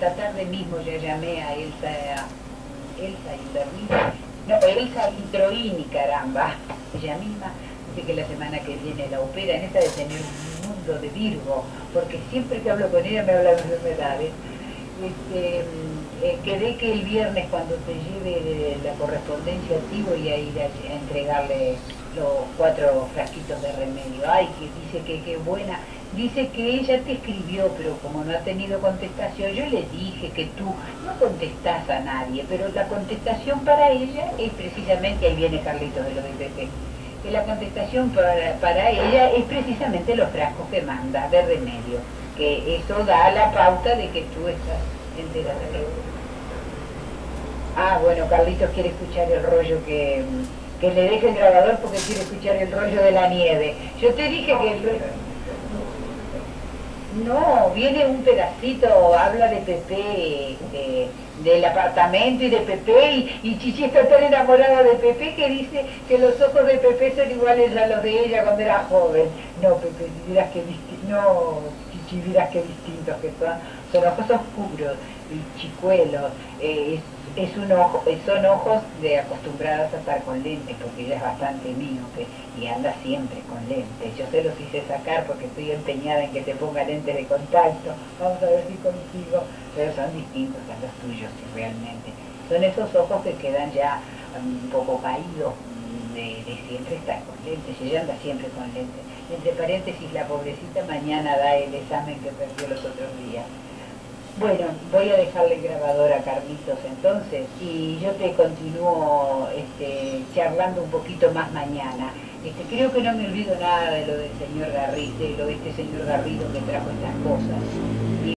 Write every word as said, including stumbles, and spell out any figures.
esta tarde mismo ya llamé a Elsa, Elsa Introini, no, Elsa Introini, caramba, ella misma, dice que la semana que viene la opera, en esta de tener un mundo de Virgo, porque siempre que hablo con ella me habla de enfermedades. Este, eh, quedé que el viernes cuando te lleve la correspondencia a ti voy a ir a, a entregarle los cuatro frasquitos de remedio. Ay, que dice que qué buena. Dice que ella te escribió, pero como no ha tenido contestación, yo le dije que tú no contestás a nadie, pero la contestación para ella es precisamente, ahí viene Carlitos de lo de P P, que la contestación para, para ella es precisamente los frascos que manda de remedio, que eso da la pauta de que tú estás enterada. Ah, bueno, Carlitos quiere escuchar el rollo que... que le deje el grabador porque quiere escuchar el rollo de la nieve. Yo te dije que... El... No, viene un pedacito, habla de Pepe, de, del apartamento y de Pepe, y, y Chichi está tan enamorada de Pepe que dice que los ojos de Pepe son iguales a los de ella cuando era joven. No, Pepe, dirás que distintos, no, Chichi, dirás que distintos que son, son ojos oscuros y chicuelos, eh, es, es un ojo, son ojos de acostumbradas a estar con lentes, porque ella es bastante míope y anda siempre con lentes. Yo se los hice sacar porque estoy empeñada en que te ponga lentes de contacto, vamos a ver si consigo, pero son distintos a los tuyos realmente. Son esos ojos que quedan ya um, un poco caídos de, de siempre estar con lentes, y ella anda siempre con lentes. Entre paréntesis, la pobrecita mañana da el examen que perdió los otros días. Bueno, voy a dejarle el grabador a Carlitos entonces y yo te continúo este, charlando un poquito más mañana. Este, creo que no me olvido nada de lo del señor Garrido, de lo de este señor Garrido que trajo estas cosas.